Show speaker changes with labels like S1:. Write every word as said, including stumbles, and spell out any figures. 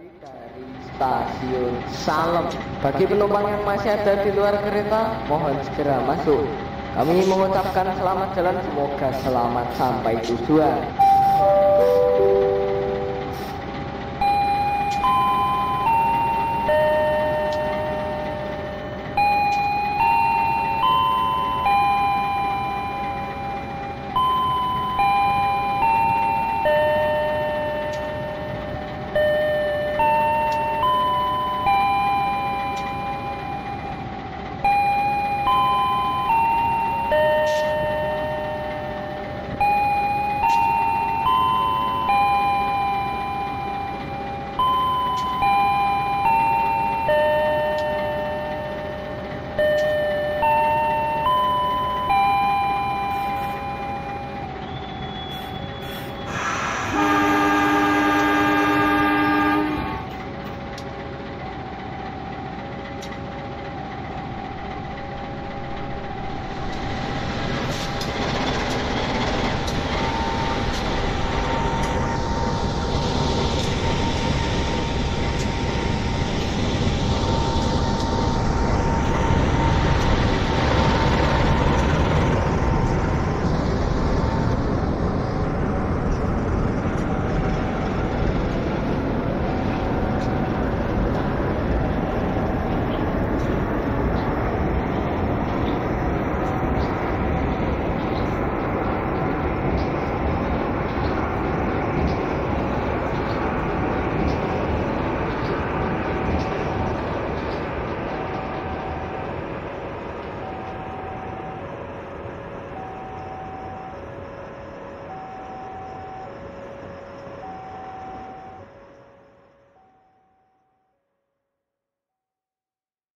S1: kembali dari stasiun Salem. Bagi penumpang yang masih ada di luar kereta, mohon segera masuk. Kami mengucapkan selamat jalan, semoga selamat sampai tujuan.